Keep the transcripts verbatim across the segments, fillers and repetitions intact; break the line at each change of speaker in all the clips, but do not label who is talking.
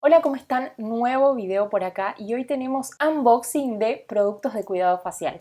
Hola, ¿cómo están? Nuevo video por acá y hoy tenemos unboxing de productos de cuidado facial.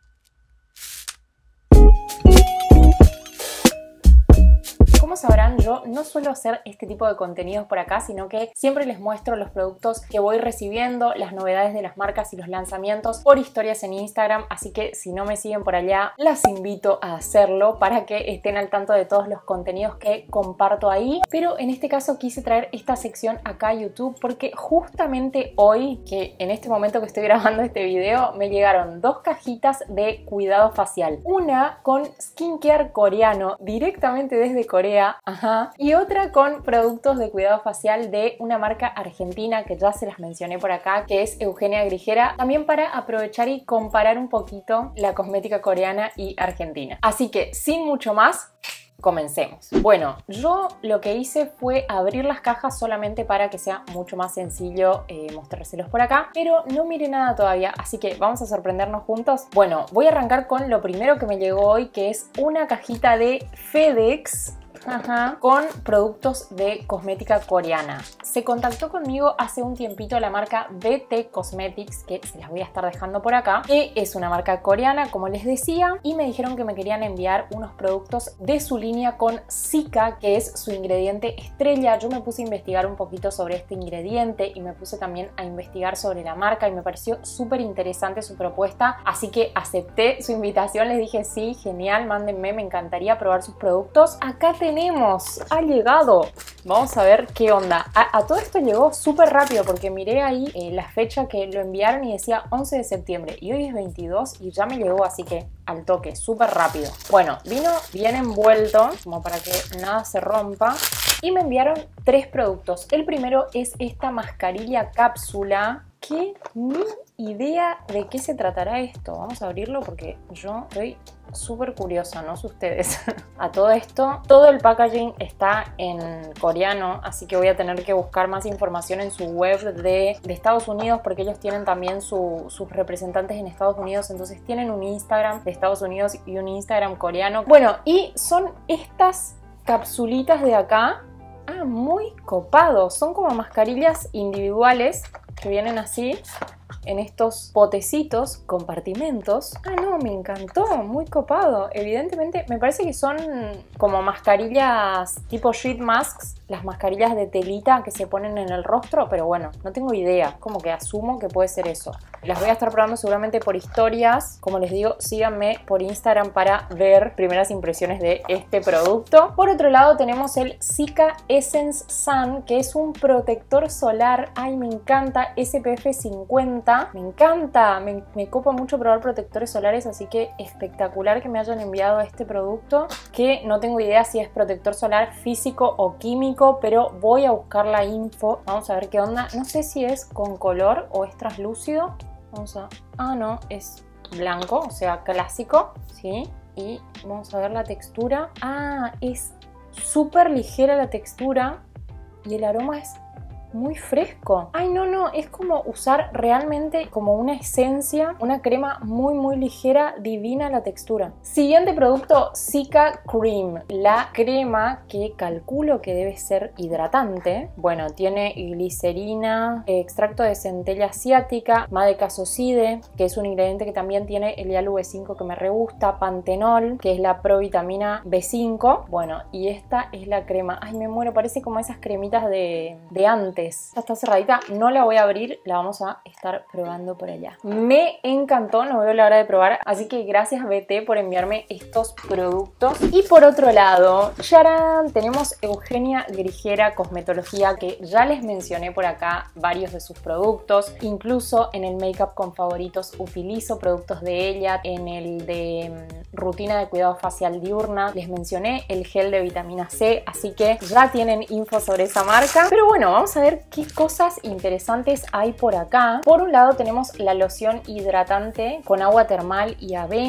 Como sabrán, yo no suelo hacer este tipo de contenidos por acá, sino que siempre les muestro los productos que voy recibiendo, las novedades de las marcas y los lanzamientos por historias en Instagram, así que si no me siguen por allá, las invito a hacerlo para que estén al tanto de todos los contenidos que comparto ahí. Pero en este caso quise traer esta sección acá a YouTube porque justamente hoy, que en este momento que estoy grabando este video, me llegaron dos cajitas de cuidado facial. Una con skincare coreano directamente desde Corea. Ajá. Y otra con productos de cuidado facial de una marca argentina que ya se las mencioné por acá, que es Eugenia Grijera, también para aprovechar y comparar un poquito la cosmética coreana y argentina. Así que sin mucho más, comencemos. Bueno, yo lo que hice fue abrir las cajas solamente para que sea mucho más sencillo eh, mostrárselos por acá, pero no miré nada todavía, así que vamos a sorprendernos juntos. Bueno, voy a arrancar con lo primero que me llegó hoy, que es una cajita de FedEx. Ajá, con productos de cosmética coreana. Se contactó conmigo hace un tiempito la marca B T Cosmetics, que se las voy a estar dejando por acá, que es una marca coreana, como les decía, y me dijeron que me querían enviar unos productos de su línea con Cica, que es su ingrediente estrella. Yo me puse a investigar un poquito sobre este ingrediente y me puse también a investigar sobre la marca y me pareció súper interesante su propuesta, así que acepté su invitación, les dije sí, genial, mándenme, me encantaría probar sus productos. Acá tenemos Tenemos, ha llegado, vamos a ver qué onda. A, a todo esto llegó súper rápido porque miré ahí eh, la fecha que lo enviaron y decía once de septiembre y hoy es veintidós y ya me llegó, así que al toque, súper rápido. Bueno, vino bien envuelto como para que nada se rompa y me enviaron tres productos. El primero es esta mascarilla cápsula que ni idea de qué se tratará esto. Vamos a abrirlo porque yo estoy súper curiosa, no sé ustedes. A todo esto, todo el packaging está en coreano, así que voy a tener que buscar más información en su web de, de Estados Unidos, porque ellos tienen también su, sus representantes en Estados Unidos, entonces tienen un Instagram de Estados Unidos y un Instagram coreano. Bueno, y son estas capsulitas de acá. Ah, muy copados. Son como mascarillas individuales que vienen así en estos potecitos, compartimentos. Ah, no, me encantó, muy copado. Evidentemente, me parece que son como mascarillas tipo sheet masks, las mascarillas de telita que se ponen en el rostro, pero bueno, no tengo idea, como que asumo que puede ser eso. Las voy a estar probando seguramente por historias. Como les digo, síganme por Instagram para ver primeras impresiones de este producto. Por otro lado tenemos el Cica Essence Sun, que es un protector solar. Ay, me encanta, S P F cincuenta. Me encanta, me, me copa mucho probar protectores solares, así que espectacular que me hayan enviado este producto, que no tengo idea si es protector solar físico o químico, pero voy a buscar la info. Vamos a ver qué onda. No sé si es con color o es translúcido. Vamos a... Ah, no, es blanco, o sea, clásico, ¿sí? Y vamos a ver la textura. Ah, es súper ligera la textura y el aroma es muy fresco. Ay, no, no, es como usar realmente como una esencia, una crema muy, muy ligera, divina la textura. Siguiente producto, Cica Cream, la crema que calculo que debe ser hidratante. Bueno, tiene glicerina, extracto de centella asiática, madecasoside, que es un ingrediente que también tiene el hialo B cinco que me re gusta, pantenol, que es la provitamina B cinco. Bueno, y esta es la crema. Ay, me muero, parece como esas cremitas de, de antes. Esta está cerradita, no la voy a abrir, la vamos a estar probando por allá. Me encantó, no veo la hora de probar, así que gracias B T por enviarme estos productos. Y por otro lado, ¡charán!, tenemos Eugenia Grijera Cosmetología, que ya les mencioné por acá varios de sus productos. Incluso en el Makeup con Favoritos utilizo productos de ella. En el de rutina de cuidado facial diurna les mencioné el gel de vitamina C, así que ya tienen info sobre esa marca. Pero bueno, vamos a ver qué cosas interesantes hay por acá. Por un lado tenemos la loción hidratante con agua termal y avena.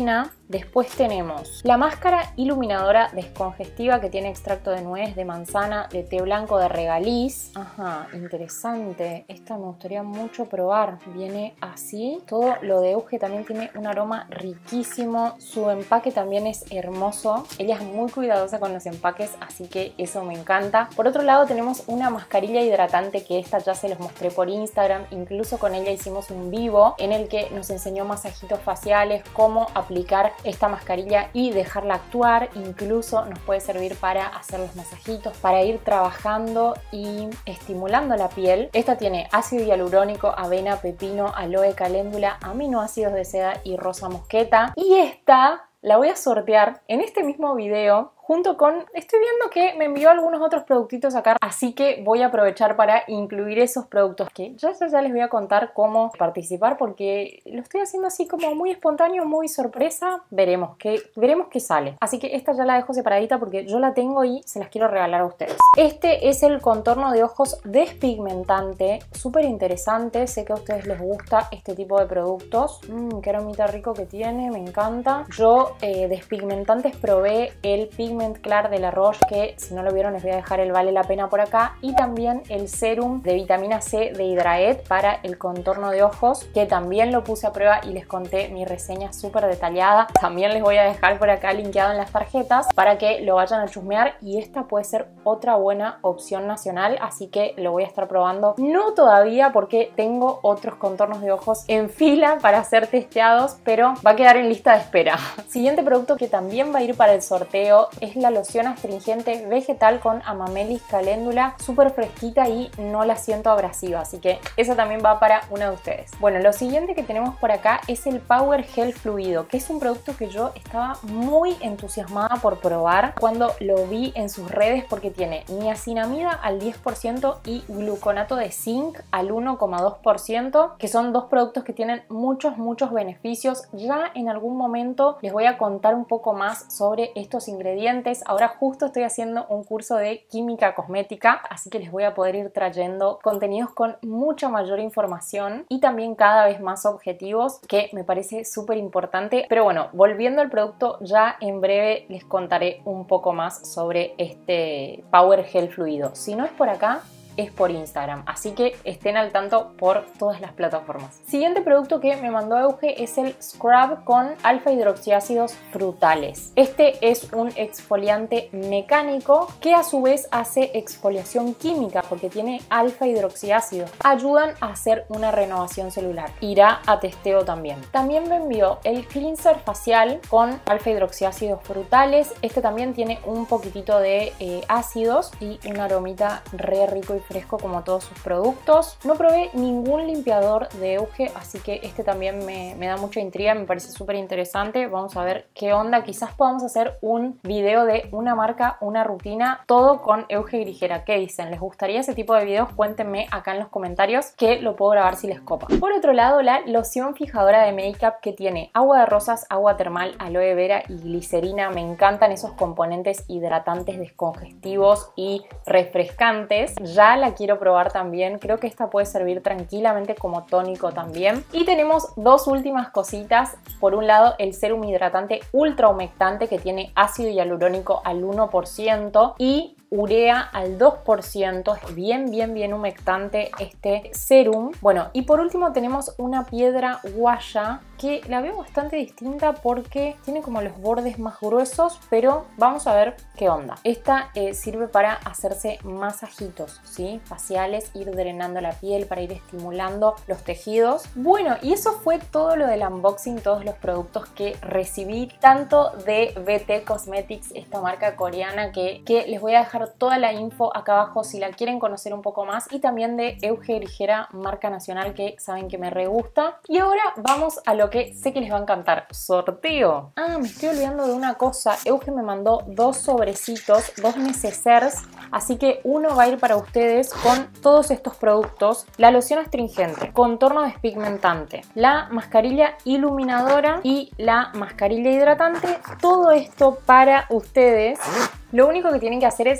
Después tenemos la máscara iluminadora descongestiva que tiene extracto de nuez, de manzana, de té blanco, de regaliz. Ajá, interesante. Esta me gustaría mucho probar. Viene así. Todo lo de Euge también tiene un aroma riquísimo. Su empaque también es hermoso. Ella es muy cuidadosa con los empaques, así que eso me encanta. Por otro lado tenemos una mascarilla hidratante que esta ya se los mostré por Instagram. Incluso con ella hicimos un vivo en el que nos enseñó masajitos faciales, cómo aplicar esta mascarilla y dejarla actuar. Incluso nos puede servir para hacer los masajitos, para ir trabajando y estimulando la piel. Esta tiene ácido hialurónico, avena, pepino, aloe, caléndula, aminoácidos de seda y rosa mosqueta. Y esta la voy a sortear en este mismo video junto con, estoy viendo que me envió algunos otros productitos acá, así que voy a aprovechar para incluir esos productos que ya, ya, ya les voy a contar cómo participar, porque lo estoy haciendo así como muy espontáneo, muy sorpresa. Veremos qué, veremos qué sale. Así que esta ya la dejo separadita porque yo la tengo y se las quiero regalar a ustedes. Este es el contorno de ojos despigmentante, súper interesante. Sé que a ustedes les gusta este tipo de productos. Mmm, qué aromita rico que tiene, me encanta. Yo eh, despigmentantes probé el Pigment Clar de La Roche, que si no lo vieron les voy a dejar el vale la pena por acá, y también el serum de vitamina C de Hydraet para el contorno de ojos, que también lo puse a prueba y les conté mi reseña súper detallada. También les voy a dejar por acá linkeado en las tarjetas para que lo vayan a chusmear, y esta puede ser otra buena opción nacional, así que lo voy a estar probando. No todavía porque tengo otros contornos de ojos en fila para ser testeados, pero va a quedar en lista de espera. Siguiente producto que también va a ir para el sorteo es la loción astringente vegetal con amamelis caléndula, súper fresquita y no la siento abrasiva, así que eso también va para una de ustedes. Bueno, lo siguiente que tenemos por acá es el Power Gel Fluido, que es un producto que yo estaba muy entusiasmada por probar cuando lo vi en sus redes, porque tiene niacinamida al diez por ciento y gluconato de zinc al uno coma dos por ciento, que son dos productos que tienen muchos, muchos beneficios. Ya en algún momento les voy a contar un poco más sobre estos ingredientes. Ahora justo estoy haciendo un curso de química cosmética, así que les voy a poder ir trayendo contenidos con mucha mayor información y también cada vez más objetivos, que me parece súper importante. Pero bueno, volviendo al producto, ya en breve les contaré un poco más sobre este Power Gel Fluido. Si no es por acá, es por Instagram, así que estén al tanto por todas las plataformas. Siguiente producto que me mandó Euge es el Scrub con alfa hidroxiácidos frutales. Este es un exfoliante mecánico que a su vez hace exfoliación química porque tiene alfa hidroxiácidos. Ayudan a hacer una renovación celular. Irá a testeo también. También me envió el cleanser facial con alfa hidroxiácidos frutales. Este también tiene un poquitito de eh, ácidos y un aromita re rico y fresco como todos sus productos. No probé ningún limpiador de Euge, así que este también me, me da mucha intriga, me parece súper interesante. Vamos a ver qué onda. Quizás podamos hacer un video de una marca, una rutina, todo con Euge Grigera. ¿Qué dicen? ¿Les gustaría ese tipo de videos? Cuéntenme acá en los comentarios, que lo puedo grabar si les copa. Por otro lado, la loción fijadora de make-up, que tiene agua de rosas, agua termal, aloe vera y glicerina. Me encantan esos componentes hidratantes, descongestivos y refrescantes. Ya la quiero probar también. Creo que esta puede servir tranquilamente como tónico también. Y tenemos dos últimas cositas. Por un lado, el serum hidratante ultra humectante, que tiene ácido hialurónico al uno por ciento y urea al dos por ciento. Es bien, bien, bien humectante este serum. Bueno, y por último tenemos una piedra guaya, que la veo bastante distinta porque tiene como los bordes más gruesos, pero vamos a ver qué onda. Esta eh, sirve para hacerse masajitos, ¿sí? Faciales, ir drenando la piel, para ir estimulando los tejidos. Bueno, y eso fue todo lo del unboxing, todos los productos que recibí, tanto de B T Cosmetics, esta marca coreana, que, que les voy a dejar toda la info acá abajo si la quieren conocer un poco más, y también de Euge Grigera, marca nacional, que saben que me re gusta. Y ahora vamos a lo que sé que les va a encantar: sorteo. Ah, me estoy olvidando de una cosa. Euge me mandó dos sobrecitos, dos necessaires, así que uno va a ir para ustedes con todos estos productos: la loción astringente, contorno despigmentante, la mascarilla iluminadora y la mascarilla hidratante. Todo esto para ustedes. Lo único que tienen que hacer es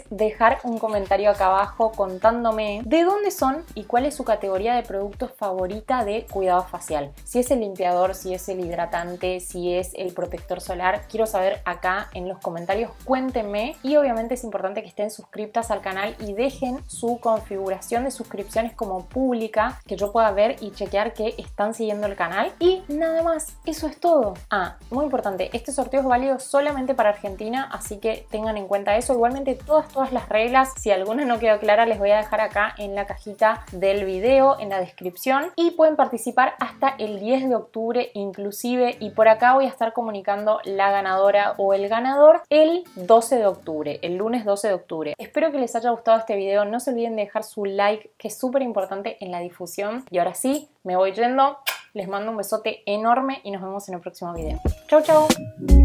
dejar un comentario acá abajo contándome de dónde son y cuál es su categoría de productos favorita de cuidado facial. Si es el limpiador, si es el hidratante, si es el protector solar, quiero saber acá en los comentarios, cuéntenme. Y obviamente es importante que estén suscriptas al canal y dejen su configuración de suscripciones como pública, que yo pueda ver y chequear que están siguiendo el canal. Y nada más, eso es todo. Ah, muy importante, este sorteo es válido solamente para Argentina, así que tengan en cuenta eso. Igualmente todas, todas las reglas, si alguna no quedó clara, les voy a dejar acá en la cajita del video, en la descripción, y pueden participar hasta el diez de octubre inclusive, y por acá voy a estar comunicando la ganadora o el ganador el doce de octubre, el lunes doce de octubre. Espero que les haya gustado este video, no se olviden de dejar su like, que es súper importante en la difusión. Y ahora sí, me voy yendo, les mando un besote enorme y nos vemos en el próximo video. Chau, chau.